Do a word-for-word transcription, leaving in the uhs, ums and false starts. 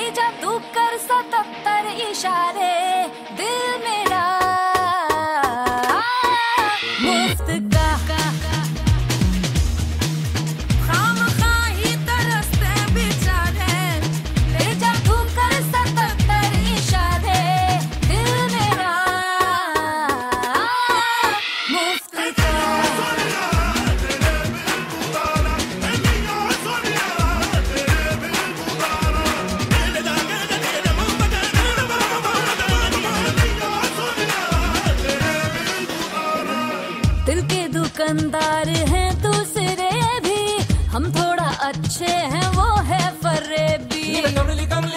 जादू कर सतत्तर इशारे दिल मेरा मुफ्त का खामखाही तरसते बेचारे तेरे जादू कर सतत्तर इशारे दिल मेरा मुफ्त का। दिल के दुकानदार हैं दूसरे भी, हम थोड़ा अच्छे हैं वो है फरेबी।